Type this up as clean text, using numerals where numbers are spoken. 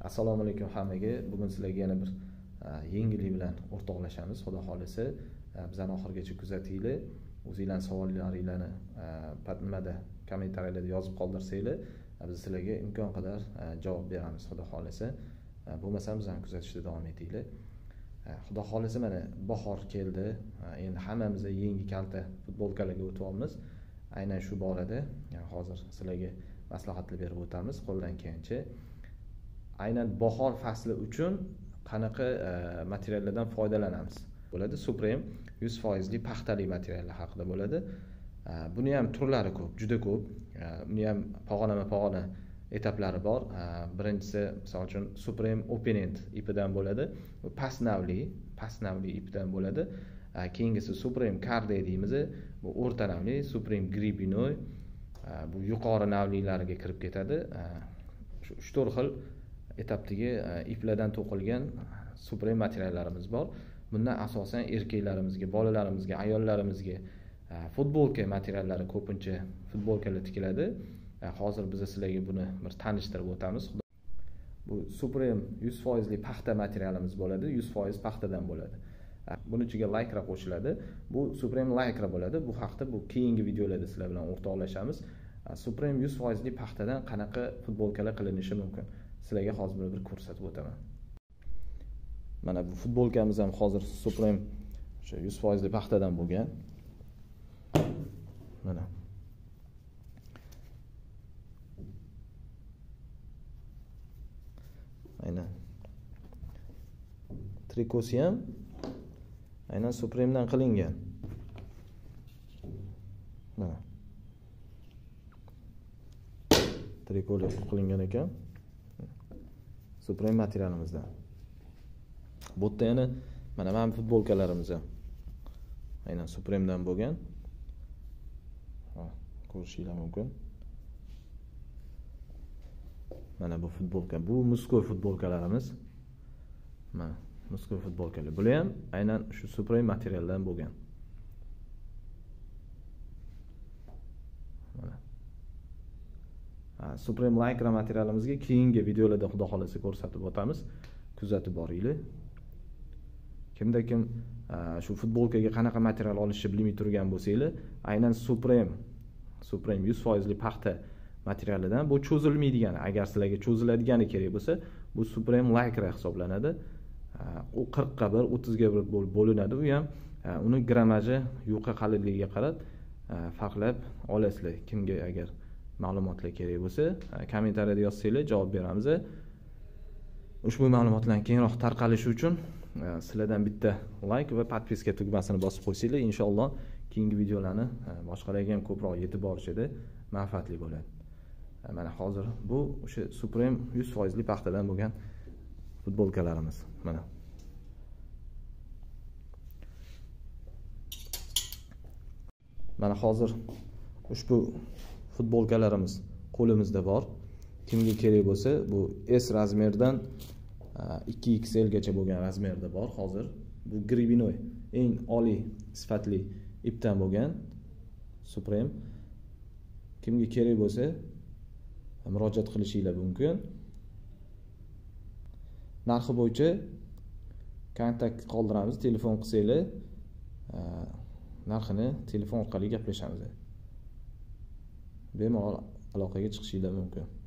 Assalomu alaykum hammaga. Bugun sizlarga yana bir yangilik bilan o'rtoqlashamiz. Xudo xolisa, bizani oxirigacha kuzatinglar. O'zingizlarning savollaringizni nimada kommentariyalarda yozib qoldirsanglar, biz sizlarga imkon qadar javob beramiz. Xudo xolisa, bo'lmasa biz ham kuzatishda davom etinglar. Xudo xolisa, mana bahor keldi. Endi hammamiz yangi kalta futbolkalarga o'tyapmiz. Aynan shu borada hozir sizlarga maslahatlar berib o'tamiz qo'ldan kelgancha. Aynan bahor fasli uchun qanaqa materiallardan foydalanamiz bo'ladi? Supreme 100% paxtali materiallar haqida bo'ladi. Buni ham turlari ko'p, juda ko'p. Buni ham pog'ona etaplari bor. Birinchisi, misol uchun Supreme Open End ipidan bo'ladi. Bu past navli ipdan bo'ladi. Keyingisi Supreme Carde deymiz. Bu o'rta navli, Supreme Gribinoy. Bu yuqori navlilariga kirib ketadi. Shu 3-4 xil etapdagi iplardan to'qilgan Supreme materiallarimiz bor. Bundan asosan erkaklarimizga, bolalarimizga, ayollarimizga futbolka materiallari ko'pincha futbolkalar tikiladi. Hozir biz sizlarga buni bir tanishtirib o'tamiz. Bu Supreme 100% paxta materialimiz bo'ladi. 100% paxtadan bo'ladi. Buning ichiga Lycra qo'shiladi. Bu Supreme Lycra bo'ladi. Bu haqda keyingi videolarda sizlar bilan o'rtoqlashamiz. Supreme 100% paxtadan qanaqa futbolkalar qilinishi mumkin? Sizlarga hozir bir ko'rsatib o'taman. Mana bu futbolkamiz ham hozir Supreme 100% paxtadan bo'lgan. Mana. Aynan. Trikosi ham aynan Supreme'dan qilingan. Mana. Trikolar qilingan ekan. Supreme materialimizdan. Bu yerda yana mana futbolkalarimiz ham aynan Supreme'dan bo'lgan. Ko'rishingiz mumkin. Mana bu futbolka, bu muskoy futbolkalarimiz. Mana muskoy futbolkalar. Bular ham aynan shu Supreme materialdan bo'lgan. Mana. Supreme Lycra materialimizga keyingi videolarda xudo xolasa ko'rsatib o'tamiz. Kuzatib boringlar. Kimda kim shu futbolkaga qanaqa material olishni bilmay turgan bo'lsanglar, aynan Supreme 100% paxta materialidan bu cho'zilmaydigan. Agar sizlarga cho'ziladigani kerak bo'lsa, bu Supreme Lycra hisoblanadi. U 40 ga 1, 30 ga 1 bo'lib bo'linadi. U ham uni gramaji, yuqa qalinligiga qarab farqlab olasizlar. Kimga agar ma'lumotlar kerak bo'lsa, kommentariyada yozsanglar javob beramiz. Ushbu ma'lumotlarning kengroq tarqalishi uchun sizlardan bitta like va podpiska tugmasini bosib qo'ysanglar, inshaalloh keyingi videolarni boshqalarga ham ko'proq yetib borishida manfaatli bo'ladi. Mana hozir bu o'sha Supreme 100% paxtadan bo'lgan futbolkalarimiz. Mana. Mana hozir ushbu futbolkalarimiz qo'limizda bor. Kimga kerak bo'lsa, bu S razmerdan 2XL gacha bo'lgan razmerda bor hozir. Bu Gribinoy eng oliy sifatli ipdan bo'lgan Supreme. Kimga kerak bo'lsa, murojaat qilishingiz mumkin. Narxi bo'yicha kontakt qoldiramiz, telefon qilsanglar, narxini telefon orqali gaplashamiz. Bemalol aloqaga chiqishingiz mumkin.